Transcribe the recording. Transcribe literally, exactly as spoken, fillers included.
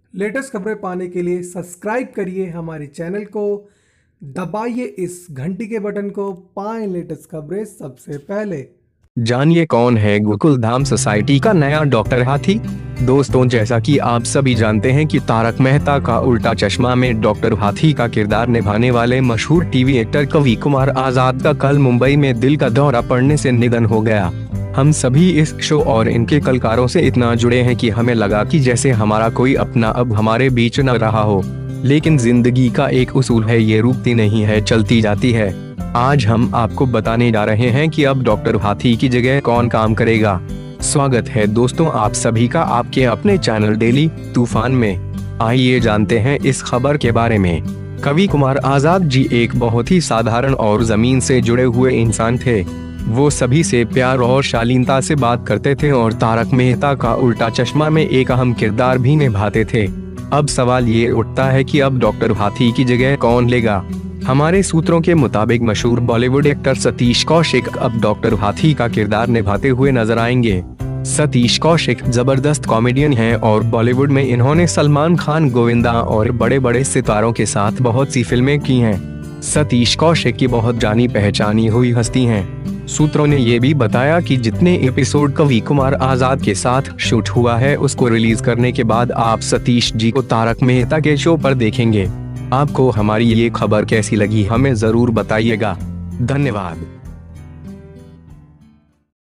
Latest खबरें पाने के लिए सब्सक्राइब करिए हमारे चैनल को, दबाइए इस घंटी के बटन को, पाएं लेटेस्ट खबरें सबसे पहले। जानिए कौन है गोकुल धाम सोसाइटी का नया डॉक्टर हाथी। दोस्तों, जैसा कि आप सभी जानते हैं कि तारक मेहता का उल्टा चश्मा में डॉक्टर हाथी का किरदार निभाने वाले मशहूर टीवी एक्टर कवि कुमार आजाद का कल मुंबई में दिल का दौरा पड़ने से निधन हो गया। हम सभी इस शो और इनके कलाकारों से इतना जुड़े हैं कि हमें लगा कि जैसे हमारा कोई अपना अब हमारे बीच न रहा हो। लेकिन जिंदगी का एक उसूल है, ये रुकती नहीं है, चलती जाती है। आज हम आपको बताने जा रहे हैं कि अब डॉक्टर हाथी की जगह कौन काम करेगा। स्वागत है दोस्तों आप सभी का आपके अपने चैनल डेली तूफान में। आइए जानते हैं इस खबर के बारे में। कवि कुमार आजाद जी एक बहुत ही साधारण और जमीन से जुड़े हुए इंसान थे। वो सभी से प्यार और शालीनता से बात करते थे और तारक मेहता का उल्टा चश्मा में एक अहम किरदार भी निभाते थे। अब सवाल ये उठता है कि अब डॉक्टर हाथी की जगह कौन लेगा। हमारे सूत्रों के मुताबिक मशहूर बॉलीवुड एक्टर सतीश कौशिक अब डॉक्टर हाथी का किरदार निभाते हुए नजर आएंगे। सतीश कौशिक जबरदस्त कॉमेडियन हैं और बॉलीवुड में इन्होंने सलमान खान, गोविंदा और बड़े बड़े सितारों के साथ बहुत सी फिल्में की हैं। सतीश कौशिक की बहुत जानी पहचानी हुई हस्ती हैं। सूत्रों ने ये भी बताया कि जितने एपिसोड कवि कुमार आजाद के साथ शूट हुआ है उसको रिलीज करने के बाद आप सतीश जी को तारक मेहता के शो पर देखेंगे। आपको हमारी ये खबर कैसी लगी हमें जरूर बताइएगा। धन्यवाद।